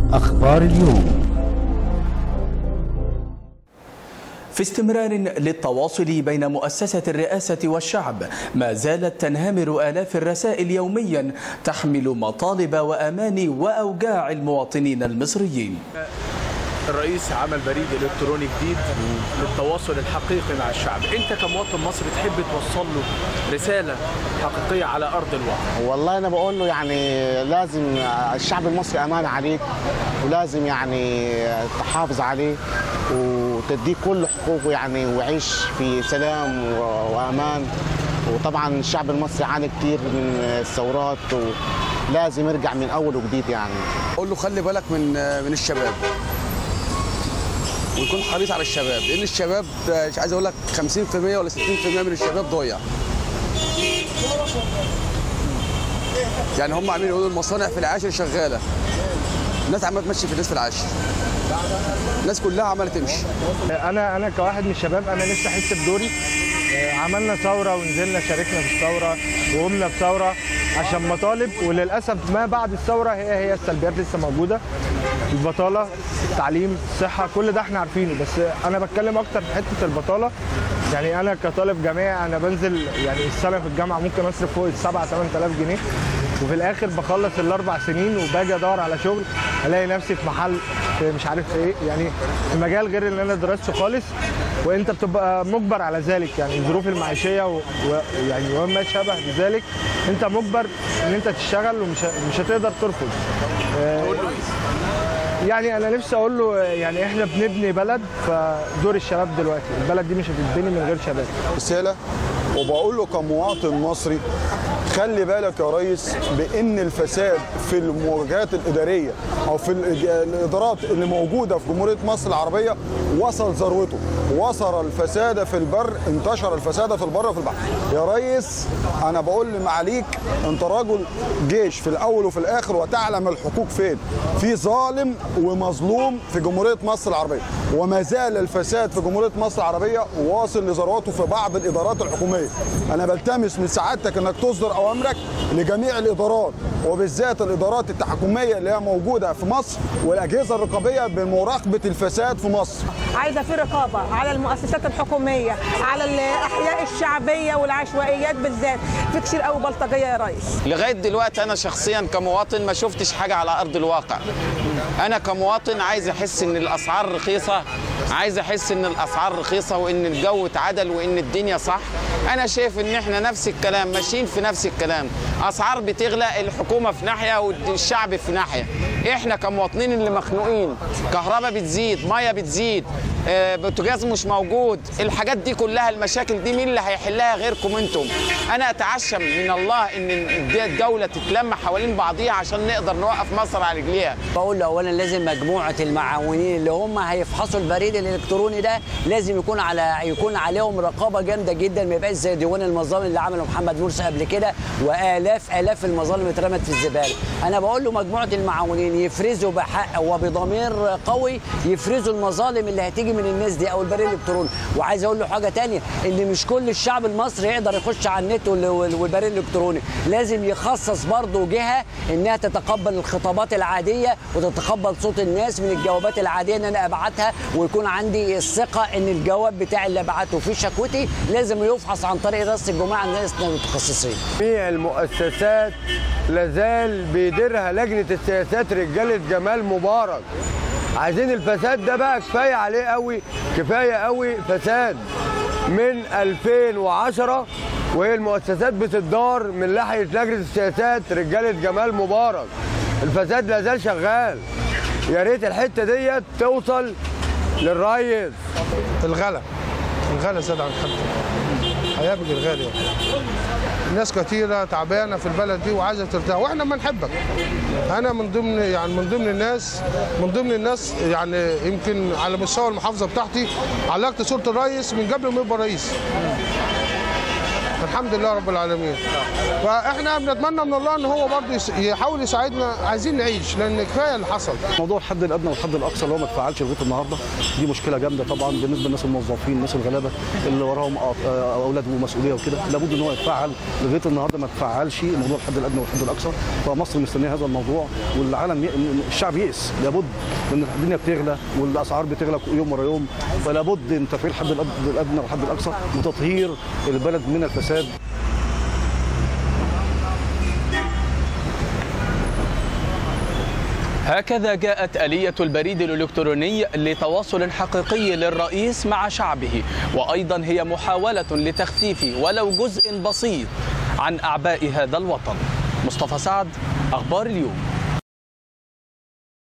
أخبار اليوم. في استمرار للتواصل بين مؤسسة الرئاسة والشعب، ما زالت تنهمر آلاف الرسائل يوميا تحمل مطالب وأماني وأوجاع المواطنين المصريين. الرئيس عمل بريد إلكتروني جديد للتواصل الحقيقي مع الشعب. أنت كمواطن مصري تحب توصل له رسالة حقيقية على أرض الواقع؟ والله أنا بقول له يعني لازم الشعب المصري أمانة عليك، ولازم يعني تحافظ عليه وتديه كل حقوقه يعني، ويعيش في سلام وأمان. وطبعا الشعب المصري عانى كتير من الثورات ولازم يرجع من أول وجديد يعني. قول له خلي بالك من الشباب، ويكون حريص على الشباب، لان الشباب مش عايز اقول لك 50% ولا 60% من الشباب ضايع. يعني هم عاملين يقولوا المصانع في العاشر شغاله، الناس عماله تمشي في الناس في العاشر، الناس كلها عماله تمشي. انا كواحد من الشباب انا نفسي احس بدوري. عملنا ثوره ونزلنا شاركنا في الثوره وقمنا بثوره عشان مطالب، وللاسف ما بعد الثوره هي السلبيات لسه موجوده. البطاله، التعليم، الصحه، كل ده احنا عارفينه، بس انا بتكلم اكتر في حته البطاله. يعني انا كطالب جامعي انا بنزل يعني السنه في الجامعه ممكن اصرف فوق ال 7-8000 جنيه، وفي الاخر بخلص ال4 سنين وباجي ادور على شغل الاقي نفسي في محل في مش عارف ايه، يعني في مجال غير اللي انا درسته خالص، وانت بتبقى مجبر على ذلك. يعني الظروف المعيشيه ويعني وما شابه بذلك انت مجبر ان انت تشتغل ومش هتقدر ترفض. يعني انا نفسي اقول له يعني احنا بنبني بلد، فدور الشباب دلوقتي البلد دي مش هتتبني من غير شباب. رساله وبقول له كمواطن مصري خلي بالك يا ريس بان الفساد في المواجهات الاداريه او في الادارات اللي موجوده في جمهوريه مصر العربيه وصل ذروته، وصل الفساد في البر، انتشر الفساد في البر وفي البحر. يا ريس انا بقول لمعاليك انت راجل جيش في الاول وفي الاخر وتعلم الحقوق فين. في ظالم ومظلوم في جمهوريه مصر العربيه، وما زال الفساد في جمهوريه مصر العربيه واصل لذروته في بعض الادارات الحكوميه. انا بلتمس من سعادتك انك تصدر اوامرك لجميع الادارات وبالذات الادارات التحكميه اللي هي موجوده في مصر والاجهزه الرقابيه بمراقبه الفساد في مصر. عايزه في رقابه على المؤسسات الحكوميه، على الاحياء الشعبيه والعشوائيات بالذات، في كتير قوي بلطجيه يا ريس. لغايه دلوقتي انا شخصيا كمواطن ما شفتش حاجه على ارض الواقع. انا كمواطن عايز احس ان الاسعار رخيصه، عايز احس ان الاسعار رخيصه وان الجو اتعدل وان الدنيا صح. انا شايف ان احنا نفس الكلام ماشيين في نفس الكلام، اسعار بتغلى، الحكومه في ناحيه والشعب في ناحيه. احنا كمواطنين اللي مخنوقين، كهرباء بتزيد، ميه بتزيد، بوتاجاز مش موجود، الحاجات دي كلها المشاكل دي مين اللي هيحلها غيركم انتم؟ انا اتعشم من الله ان الدوله تتلم حوالين بعضيها عشان نقدر نوقف مصر على رجليها. بقول له اولا لازم مجموعه المعاونين اللي هم هيفحصوا البريد الالكتروني ده لازم يكون عليهم رقابه جامده جدا، ما يبقاش زي ديوان المظالم اللي عمله محمد مرسي قبل كده والاف المظالم اترمت في الزباله. انا بقول له مجموعه المعاونين يفرزوا بحق وبضمير قوي، يفرزوا المظالم اللي هتيجي من الناس دي او البريد الالكتروني. وعايز اقول له حاجه ثانيه، ان مش كل الشعب المصري يقدر يخش على النت والبريد الالكتروني، لازم يخصص برضه جهه انها تتقبل الخطابات العاديه وتتقبل صوت الناس من الجوابات العاديه ان انا ابعتها، ويكون عندي الثقه ان الجواب بتاعي اللي ابعته في شكوتي لازم يفحص عن طريق رئاسه الجمهوريه عن ناس متخصصين. جميع المؤسسات لازال بيديرها لجنه السياسات رجاله جمال مبارك. عايزين الفساد ده بقى كفايه عليه قوي، كفايه قوي فساد. من 2010 وهي المؤسسات بتدار من ناحيه لجنه السياسات رجاله جمال مبارك. الفساد لازال شغال. يا ريت الحته ديت توصل للريس. الغلا زاد عن حد، هيبقى الغالي. ناس كتيرة تعبانة في البلد دي وعايزة ترتاح، واحنا ما نحبك. انا من ضمن الناس يعني يمكن على مستوى المحافظة بتاعتي علقت صورة الرئيس من قبل ما يبقى رئيس. الحمد لله رب العالمين. فاحنا بنتمنى من الله ان هو برضه يحاول يساعدنا، عايزين نعيش لان كفايه اللي حصل. موضوع الحد الادنى والحد الاقصى اللي هو ما اتفعلش لغايه النهارده دي مشكله جامده طبعا بالنسبه للناس الموظفين، الناس الغلابه اللي وراهم اولاد ومسؤوليه وكده، لابد ان هو يتفعل. لغايه النهارده ما اتفعلش موضوع الحد الادنى والحد الاقصى، فمصر مستنيه هذا الموضوع والعالم الشعب يئس. لابد ان الدنيا بتغلى والاسعار بتغلى يوم ورا يوم، فلابد من تفعيل الحد الادنى والحد الاقصى وتطهير البلد من الفساد. هكذا جاءت آلية البريد الإلكتروني لتواصل حقيقي للرئيس مع شعبه، وأيضا هي محاولة لتخفيف ولو جزء بسيط عن أعباء هذا الوطن. مصطفى سعد، أخبار اليوم.